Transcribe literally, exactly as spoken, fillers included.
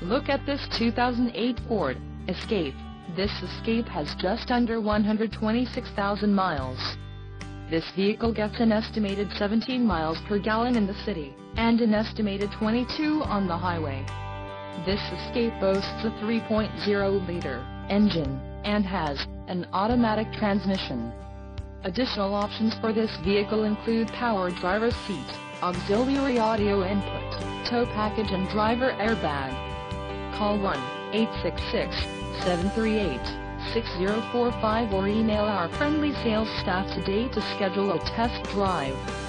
Look at this two thousand eight Ford Escape. This Escape has just under one hundred twenty-six thousand miles. This vehicle gets an estimated seventeen miles per gallon in the city, and an estimated twenty-two on the highway. This Escape boasts a three point oh liter engine, and has an automatic transmission. Additional options for this vehicle include power driver's seat, auxiliary audio input, tow package and driver airbag. Call one eight six six, seven three eight, six zero four five or email our friendly sales staff today to schedule a test drive.